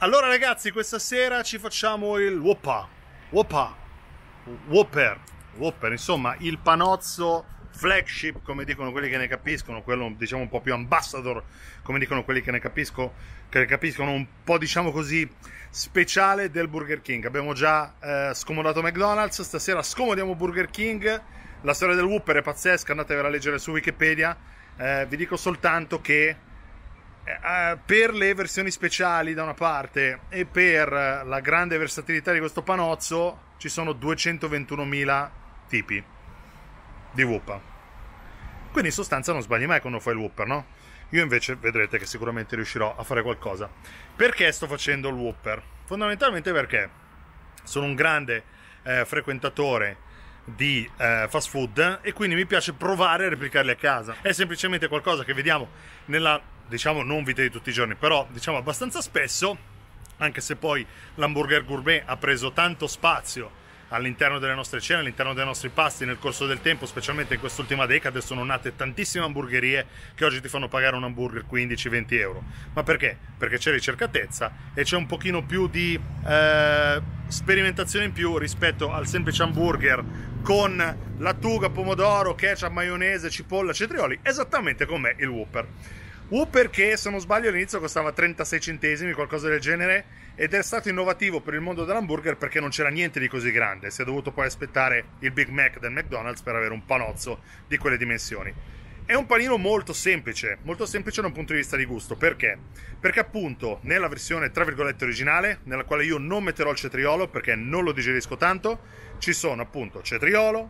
Allora ragazzi, questa sera ci facciamo il Whopper, insomma il panozzo flagship, come dicono quelli che ne capiscono, quello diciamo un po' più ambassador, come dicono quelli che ne capiscono, un po' diciamo così speciale del Burger King. Abbiamo già scomodato McDonald's, stasera scomodiamo Burger King. La storia del Whopper è pazzesca, andatevela a leggere su Wikipedia. Vi dico soltanto che per le versioni speciali da una parte e per la grande versatilità di questo panozzo ci sono 221.000 tipi di Whopper, quindi in sostanza non sbagli mai quando fai il Whopper, no? Io invece vedrete che sicuramente riuscirò a fare qualcosa. Perché sto facendo il Whopper? Fondamentalmente perché sono un grande frequentatore di fast food e quindi mi piace provare a replicarli a casa. È semplicemente qualcosa che vediamo nella, diciamo, non vita di tutti i giorni, però diciamo abbastanza spesso, anche se poi l'hamburger gourmet ha preso tanto spazio all'interno delle nostre cene, all'interno dei nostri pasti nel corso del tempo, specialmente in quest'ultima decade sono nate tantissime hamburgerie che oggi ti fanno pagare un hamburger 15-20 euro. Ma perché? Perché c'è ricercatezza e c'è un pochino più di sperimentazione in più rispetto al semplice hamburger con lattuga, pomodoro, ketchup, maionese, cipolla, cetrioli, esattamente come il Whopper. Whopper che, se non sbaglio, all'inizio costava 36 centesimi, qualcosa del genere, ed è stato innovativo per il mondo dell'hamburger perché non c'era niente di così grande. Si è dovuto poi aspettare il Big Mac del McDonald's per avere un panozzo di quelle dimensioni. È un panino molto semplice da un punto di vista di gusto. Perché? Perché appunto nella versione tra virgolette originale, nella quale io non metterò il cetriolo perché non lo digerisco tanto, ci sono appunto cetriolo,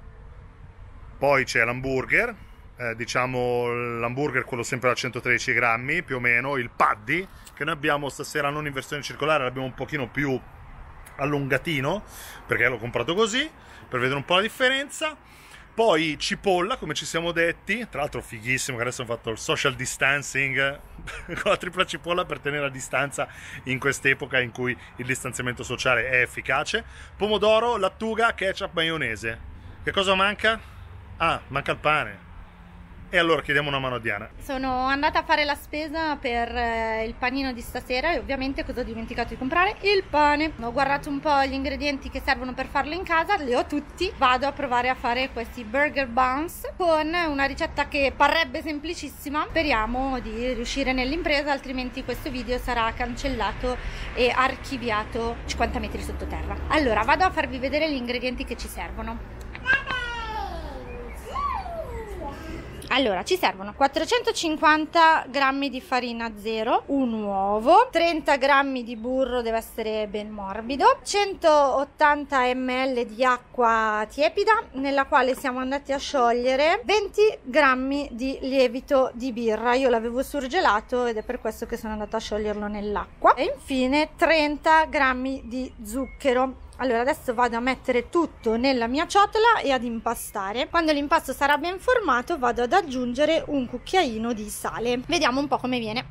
poi c'è l'hamburger, diciamo l'hamburger quello sempre da 113 grammi più o meno, il paddy che noi abbiamo stasera non in versione circolare, l'abbiamo un pochino più allungatino perché l'ho comprato così per vedere un po' la differenza. Poi cipolla, come ci siamo detti, tra l'altro fighissimo che adesso hanno fatto il social distancing con la tripla cipolla per tenere la distanza in quest'epoca in cui il distanziamento sociale è efficace. Pomodoro, lattuga, ketchup, maionese. Che cosa manca? Ah, manca il pane. E allora chiediamo una mano a Diana. Sono andata a fare la spesa per il panino di stasera e ovviamente cosa ho dimenticato di comprare? Il pane. Ho guardato un po' gli ingredienti che servono per farlo in casa, li ho tutti. Vado a provare a fare questi burger buns con una ricetta che parrebbe semplicissima. Speriamo di riuscire nell'impresa, altrimenti questo video sarà cancellato e archiviato 50 metri sottoterra. Allora, vado a farvi vedere gli ingredienti che ci servono. Allora, ci servono 450 grammi di farina zero, un uovo, 30 grammi di burro, deve essere ben morbido, 180 ml di acqua tiepida nella quale siamo andati a sciogliere 20 grammi di lievito di birra. Io l'avevo surgelato ed è per questo che sono andata a scioglierlo nell'acqua. E infine 30 grammi di zucchero. Allora adesso vado a mettere tutto nella mia ciotola e ad impastare. Quando l'impasto sarà ben formato vado ad aggiungere un cucchiaino di sale. Vediamo un po' come viene.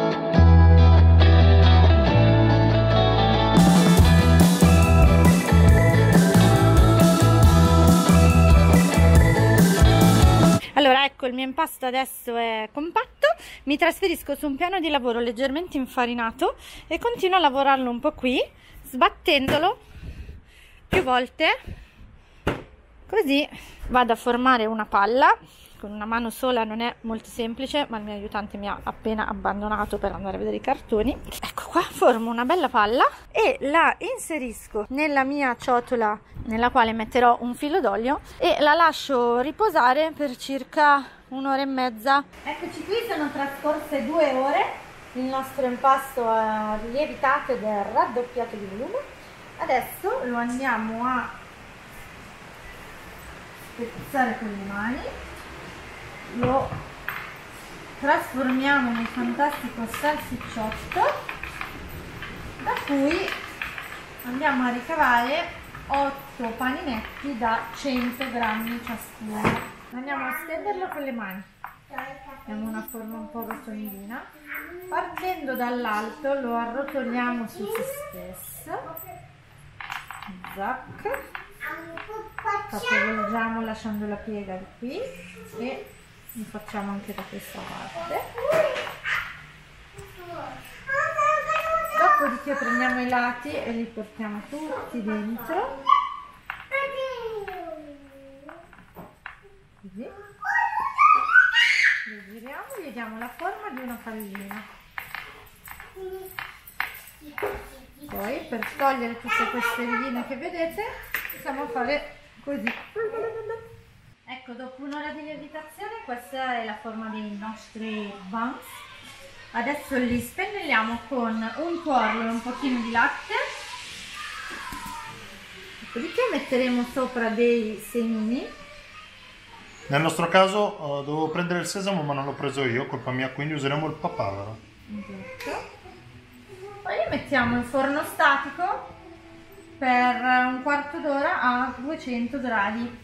Allora ecco, il mio impasto adesso è compatto, mi trasferisco su un piano di lavoro leggermente infarinato e continuo a lavorarlo un po' qui, sbattendolo più volte, così vado a formare una palla. Con una mano sola non è molto semplice, ma il mio aiutante mi ha appena abbandonato per andare a vedere i cartoni. Ecco qua, formo una bella palla e la inserisco nella mia ciotola nella quale metterò un filo d'olio e la lascio riposare per circa un'ora e mezza. Eccoci qui, sono trascorse 2 ore, il nostro impasto è lievitato ed è raddoppiato di volume. Adesso lo andiamo a spezzare con le mani, lo trasformiamo in un fantastico salsicciotto da cui andiamo a ricavare 8 paninetti da 100 grammi ciascuno. Andiamo a stenderlo con le mani, abbiamo una forma un po' rotondina, partendo dall'alto lo arrotoliamo su se stesso, zac, capovolgiamo lasciando la piega di qui e lo facciamo anche da questa parte. dopodiché prendiamo i lati e li portiamo tutti dentro, così, li giriamo e gli diamo la forma di una pallina. Poi per togliere tutte queste linee che vedete possiamo fare così. Ecco, dopo un'ora di lievitazione questa è la forma dei nostri buns. Adesso li spennelliamo con un tuorlo e un pochino di latte, dopodiché metteremo sopra dei semini. Nel nostro caso dovevo prendere il sesamo ma non l'ho preso io, colpa mia, quindi useremo il papavero. Esatto. Poi li mettiamo in forno statico per un quarto d'ora a 200 gradi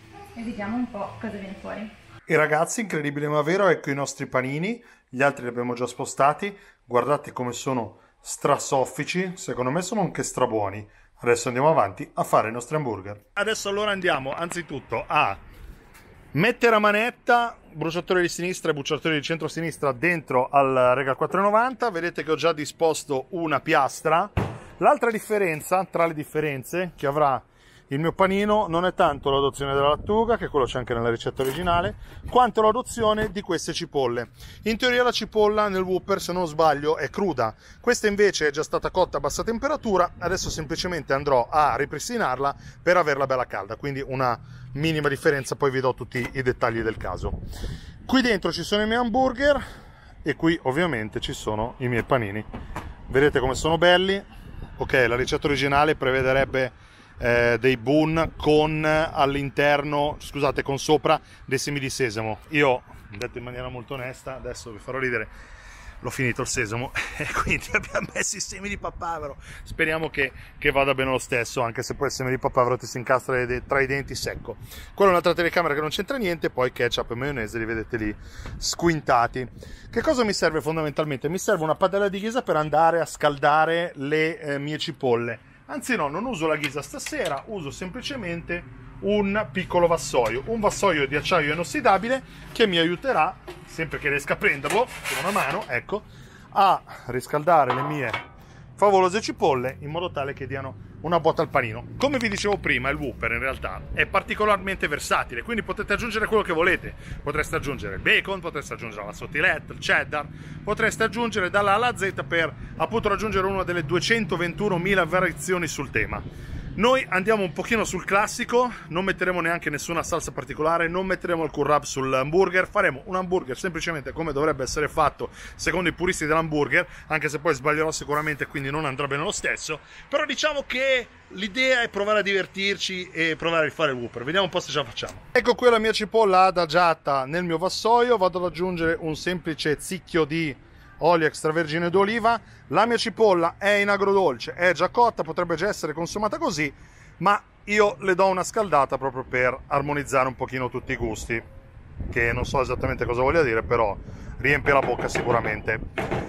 e vediamo un po' cosa viene fuori. E ragazzi, incredibile ma vero, ecco i nostri panini, gli altri li abbiamo già spostati, guardate come sono strasoffici, secondo me sono anche strabuoni. Adesso andiamo avanti a fare i nostri hamburger. Adesso allora andiamo anzitutto a mettere a manetta bruciatore di sinistra e bruciatore di centro-sinistra dentro al Regal 490. Vedete che ho già disposto una piastra. L'altra differenza tra le differenze che avrà il mio panino non è tanto l'adozione della lattuga, che quello c'è anche nella ricetta originale, quanto l'adozione di queste cipolle. In teoria la cipolla nel Whopper, se non sbaglio, è cruda. Questa invece è già stata cotta a bassa temperatura, adesso semplicemente andrò a ripristinarla per averla bella calda, quindi una minima differenza, poi vi do tutti i dettagli del caso. Qui dentro ci sono i miei hamburger e qui ovviamente ci sono i miei panini. Vedete come sono belli? Ok, la ricetta originale prevederebbe dei bun con all'interno, scusate, con sopra dei semi di sesamo. Io, detto in maniera molto onesta, adesso vi farò ridere, l'ho finito il sesamo e quindi abbiamo messo i semi di papavero. Speriamo che vada bene lo stesso, anche se poi il seme di papavero ti si incastra tra i denti secco. Quella è un'altra telecamera che non c'entra niente, poi ketchup e maionese li vedete lì squintati. Che cosa mi serve fondamentalmente? Mi serve una padella di ghisa per andare a scaldare le mie cipolle. Anzi no, non uso la ghisa stasera, uso semplicemente un piccolo vassoio, un vassoio di acciaio inossidabile che mi aiuterà, sempre che riesca a prenderlo con una mano, ecco, a riscaldare le mie favolose cipolle in modo tale che diano una botta al panino. Come vi dicevo prima, il Whopper in realtà è particolarmente versatile, quindi potete aggiungere quello che volete. Potreste aggiungere il bacon, potreste aggiungere la sottilette, il cheddar, potreste aggiungere dalla A alla Z per appunto raggiungere una delle 221.000 variazioni sul tema. Noi andiamo un pochino sul classico, non metteremo neanche nessuna salsa particolare, non metteremo il currab sull'hamburger, faremo un hamburger semplicemente come dovrebbe essere fatto secondo i puristi dell'hamburger, anche se poi sbaglierò sicuramente, quindi non andrà bene lo stesso, però diciamo che l'idea è provare a divertirci e provare a rifare il Whopper, vediamo un po' se ce la facciamo. Ecco qui la mia cipolla adagiata nel mio vassoio, vado ad aggiungere un semplice zicchio di olio extravergine d'oliva. La mia cipolla è in agrodolce, è già cotta, potrebbe già essere consumata così, ma io le do una scaldata proprio per armonizzare un pochino tutti i gusti, che non so esattamente cosa voglia dire, però riempie la bocca sicuramente.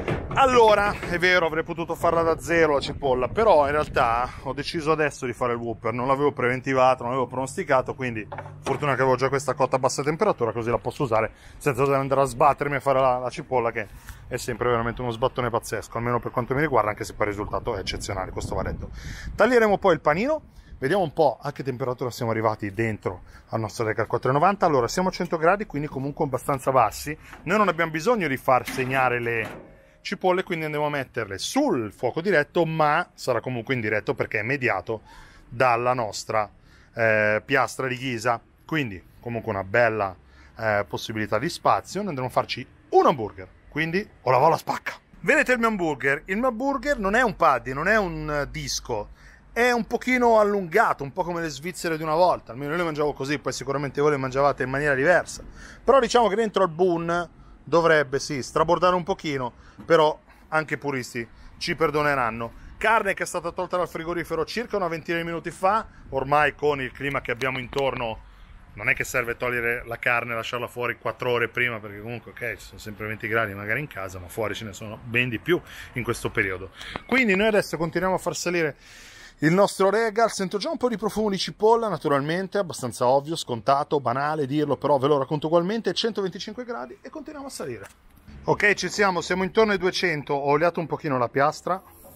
Allora, è vero, avrei potuto farla da zero la cipolla, però in realtà ho deciso adesso di fare il Whopper, non l'avevo preventivato, non l'avevo pronosticato, quindi fortuna che avevo già questa cotta a bassa temperatura, così la posso usare senza dover andare a sbattermi a fare la cipolla, che è sempre veramente uno sbattone pazzesco, almeno per quanto mi riguarda, anche se poi il risultato è eccezionale, questo va detto. Taglieremo poi il panino, vediamo un po' a che temperatura siamo arrivati dentro al nostro Regal 490. Allora, siamo a 100 gradi, quindi comunque abbastanza bassi. Noi non abbiamo bisogno di far segnare le cipolle, quindi andiamo a metterle sul fuoco diretto, ma sarà comunque indiretto perché è mediato dalla nostra piastra di ghisa, quindi comunque una bella possibilità di spazio. Noi andremo a farci un hamburger, quindi ho la vola spacca. Vedete il mio hamburger? Il mio hamburger non è un paddy, non è un disco, è un pochino allungato, un po' come le svizzere di una volta, almeno io le mangiavo così, poi sicuramente voi le mangiavate in maniera diversa, però diciamo che dentro al bun dovrebbe sì strabordare un pochino, però anche i puristi ci perdoneranno. Carne che è stata tolta dal frigorifero circa una ventina di minuti fa, ormai con il clima che abbiamo intorno non è che serve togliere la carne e lasciarla fuori 4 ore prima, perché comunque ok, ci sono sempre 20 gradi magari in casa, ma fuori ce ne sono ben di più in questo periodo. Quindi noi adesso continuiamo a far salire il nostro Regal. Sento già un po' di profumo di cipolla, naturalmente, abbastanza ovvio, scontato, banale dirlo, però ve lo racconto ugualmente. 125 gradi e continuiamo a salire. Ok, ci siamo intorno ai 200, ho oliato un pochino la piastra,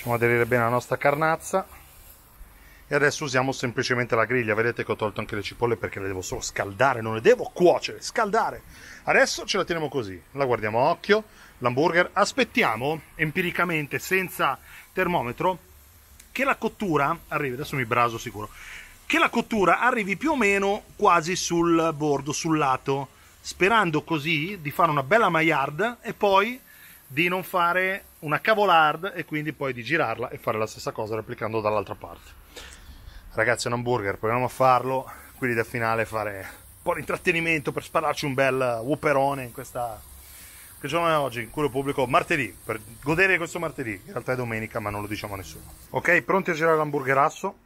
Facciamo aderire bene la nostra carnazza. E adesso usiamo semplicemente la griglia. Vedete che ho tolto anche le cipolle perché le devo solo scaldare, non le devo cuocere, scaldare. Adesso ce la teniamo così, la guardiamo a occhio, l'hamburger. Aspettiamo empiricamente, senza termometro, che la cottura arrivi, adesso mi braso sicuro, che la cottura arrivi più o meno quasi sul bordo, sul lato, sperando così di fare una bella maillard e poi di non fare una cavolard e quindi poi di girarla e fare la stessa cosa replicando dall'altra parte. Ragazzi, è un hamburger, proviamo a farlo, quindi da finale fare un po' di intrattenimento per spararci un bel whopperone in questa... Che giorno è oggi? In cui lo pubblico martedì, per godere di questo martedì, in realtà è domenica ma non lo diciamo a nessuno. Ok, pronti a girare l'hamburgerasso?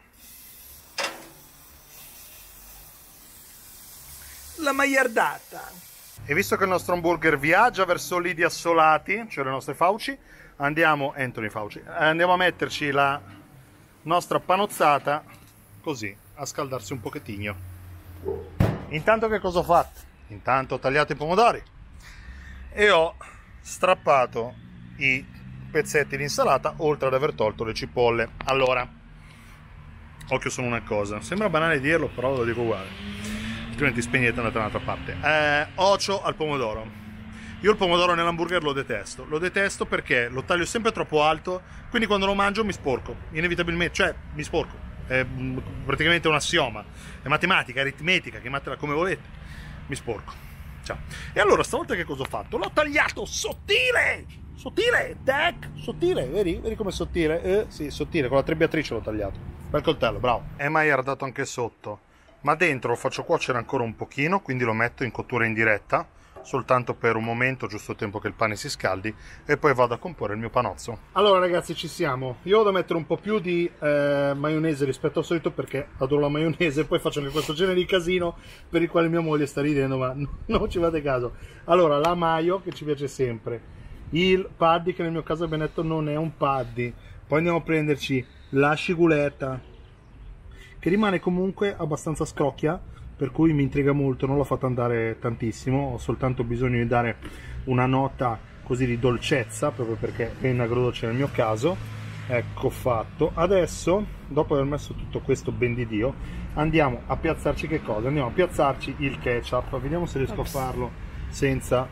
La magliardata! E visto che il nostro hamburger viaggia verso lidi assolati, cioè le nostre fauci, andiamo a metterci la nostra panozzata così, a scaldarsi un pochettino. Intanto che cosa ho fatto? Intanto ho tagliato i pomodori e ho strappato i pezzetti di insalata, oltre ad aver tolto le cipolle. Allora, occhio solo una cosa, sembra banale dirlo, però lo dico uguale, altrimenti spegnete e andate da un'altra parte. Ocio al pomodoro. Io il pomodoro nell'hamburger lo detesto perché lo taglio sempre troppo alto, quindi quando lo mangio mi sporco, inevitabilmente, cioè mi sporco. È praticamente un assioma, è matematica, aritmetica, chiamatela come volete, mi sporco. Ciao. E allora stavolta che cosa ho fatto? L'ho tagliato sottile, tac, sottile, vedi come sottile? Sì, sottile, con la trebbiatrice l'ho tagliato, bel coltello, bravo. È maillardato anche sotto, ma dentro lo faccio cuocere ancora un pochino, quindi lo metto in cottura indiretta, soltanto per un momento, giusto il tempo che il pane si scaldi, e poi vado a comporre il mio panozzo. Allora ragazzi, ci siamo. Io ho da mettere un po' più di maionese rispetto al solito perché adoro la maionese, poi faccio anche questo genere di casino per il quale mia moglie sta ridendo, ma non ci fate caso. Allora, la mayo che ci piace sempre, il paddy che nel mio caso abbiamo detto non è un paddy, poi andiamo a prenderci la sciguletta che rimane comunque abbastanza scrocchia, per cui mi intriga molto, non l'ho fatta andare tantissimo, ho soltanto bisogno di dare una nota così di dolcezza, proprio perché è un agrodolce nel mio caso. Ecco fatto. Adesso, dopo aver messo tutto questo ben di Dio, andiamo a piazzarci che cosa? Andiamo a piazzarci il ketchup, vediamo se riesco a farlo senza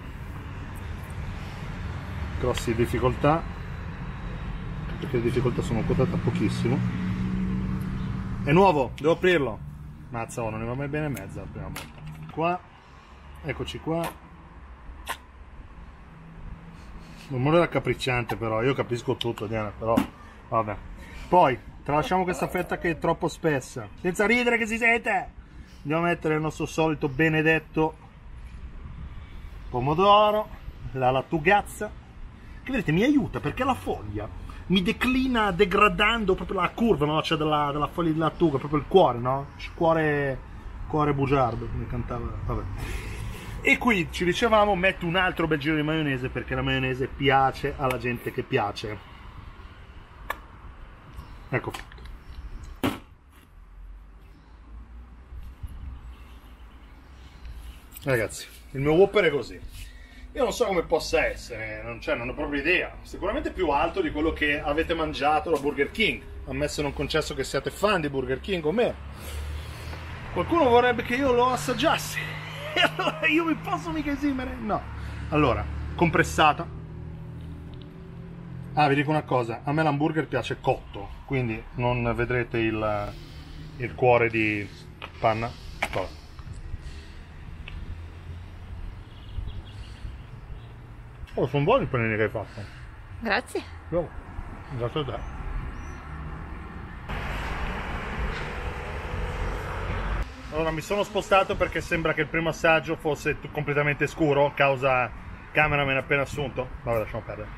grossi difficoltà, perché le difficoltà sono quotate a pochissimo. È nuovo, devo aprirlo. Mazza, non ne va mai bene mezza la prima volta. Qua, eccoci qua. Rumore raccapricciante però, io capisco tutto Diana, però vabbè. Poi, tralasciamo questa fetta che è troppo spessa, senza ridere che si sente. Andiamo a mettere il nostro solito benedetto pomodoro, la lattugazza, che vedete mi aiuta perché la foglia mi declina degradando proprio la curva, no? Cioè della foglia di lattuga, proprio il cuore, no? Cuore bugiardo, come cantava, vabbè. E qui ci dicevamo, metto un altro bel giro di maionese perché la maionese piace alla gente che piace. Ecco fatto. Ragazzi, il mio Whopper è così. Io non so come possa essere, non ho proprio idea. Sicuramente più alto di quello che avete mangiato da Burger King, ammesso non concesso che siate fan di Burger King o me. Qualcuno vorrebbe che io lo assaggiassi. E allora io mi posso mica esimere? No. Allora, compressata. Ah, vi dico una cosa, a me l'hamburger piace cotto, quindi non vedrete il cuore di panna. Vabbè. Oh, sono buoni i panini che hai fatto. Grazie. No, grazie a te. Allora mi sono spostato perché sembra che il primo assaggio fosse completamente scuro, causa cameraman appena assunto. Vabbè, lasciamo perdere.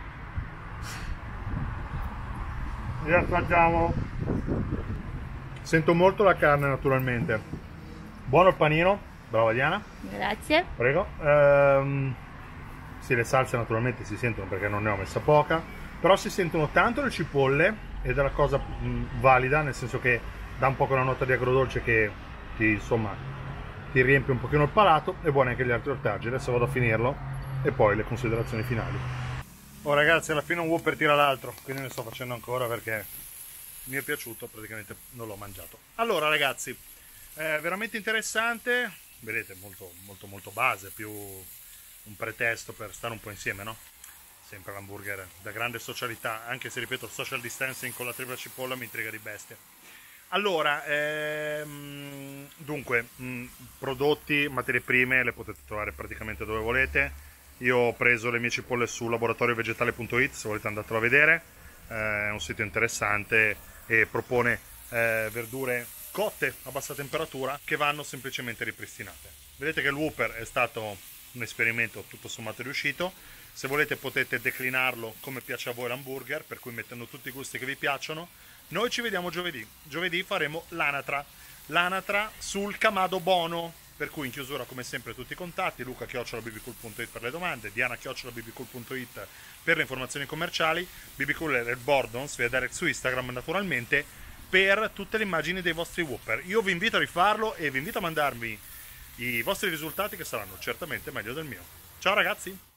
Riassaggiamo. Sento molto la carne naturalmente. Buono il panino, brava Diana. Grazie. Prego. Sì, le salse naturalmente si sentono perché non ne ho messa poca, però si sentono tanto le cipolle ed è la cosa valida, nel senso che dà un po' quella nota di agrodolce che insomma ti riempie un pochino il palato, e buoni anche gli altri ortaggi. Adesso vado a finirlo e poi le considerazioni finali. Oh ragazzi, alla fine un Whopper tira l'altro, quindi ne sto facendo ancora perché mi è piaciuto, praticamente non l'ho mangiato. Allora ragazzi, veramente interessante, vedete, molto base, più un pretesto per stare un po' insieme, no? Sempre l'hamburger da grande socialità, anche se ripeto, il social distancing con la tripla cipolla mi intriga di bestia. Allora, dunque, prodotti, materie prime le potete trovare praticamente dove volete. Io ho preso le mie cipolle su laboratoriovegetale.it, se volete andatelo a vedere, è un sito interessante e propone verdure cotte a bassa temperatura che vanno semplicemente ripristinate. Vedete che il Whopper è stato un esperimento tutto sommato riuscito. Se volete potete declinarlo come piace a voi l'hamburger, per cui mettendo tutti i gusti che vi piacciono. Noi ci vediamo giovedì. Giovedì faremo l'anatra sul Kamado Bono, per cui in chiusura come sempre tutti i contatti, luca@bbcool.it per le domande, diana@bbcool.it per le informazioni commerciali, bbcool e Red Bordons via direct su Instagram naturalmente per tutte le immagini dei vostri Whopper. Io vi invito a rifarlo e vi invito a mandarmi i vostri risultati che saranno certamente meglio del mio. Ciao ragazzi!